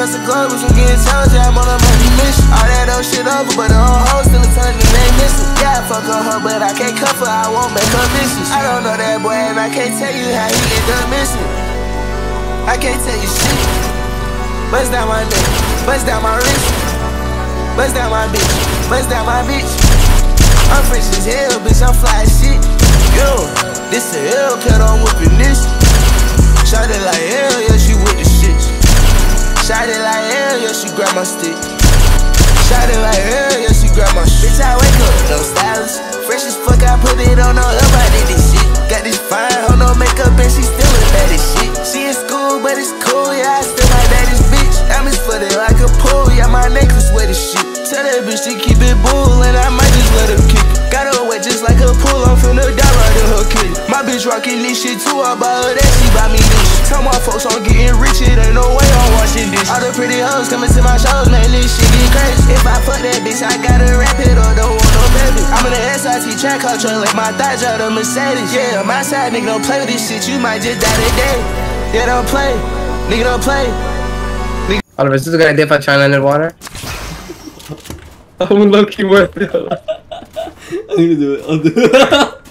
us a globe, we from getting told ya I'm on a money mission. All that old shit over, but the whole hoe still a telling me they missing. Yeah, I fuck on her, but I can't cuff her, I won't make her vicious. I don't know that boy, and I can't tell you how he end up missing. I can't tell you shit. Bust down my neck, bust down my wrist, bust down my bitch, bust down my bitch. I'm fresh as hell, bitch, I'm fly as shit. Yo, this a Hellcat, I'm whipping this. Shot it like hell, yeah, she with the shit. Shot it like hell, yeah, she grab my stick. Shot it like hell, yeah, she grab my shit. Bitch, I wake up, no stylist. Fresh as fuck, I put it on her, I did this shit. Got this fine, hoe, no makeup, and she still a bad as shit. She in school, but it's cool, yeah, I still my daddy's bitch. I'm as footed like a pool, yeah, my necklace wet as shit. Tell that bitch to keep it bull, and I might just let her kick it. Got her wet just like a pool, I'm finna die right in her kitty. My bitch rockin' this shit too, I buy her that, she buy me this. Tell my folks I'm getting rich, it ain't no way I'm washing this. All the pretty hoes coming to my shows, man, this shit get crazy. If I fuck that bitch, I gotta wrap it or don't want no baby. I'm in the SRT track car truck, like my thighs out of Mercedes. Yeah, my side nigga don't play with this shit, you might just die today. Yeah, don't play, nigga don't play. Oliver, is this a good idea if I try and land in water? I'm low-key worth it. I'm gonna do it. I'll do it.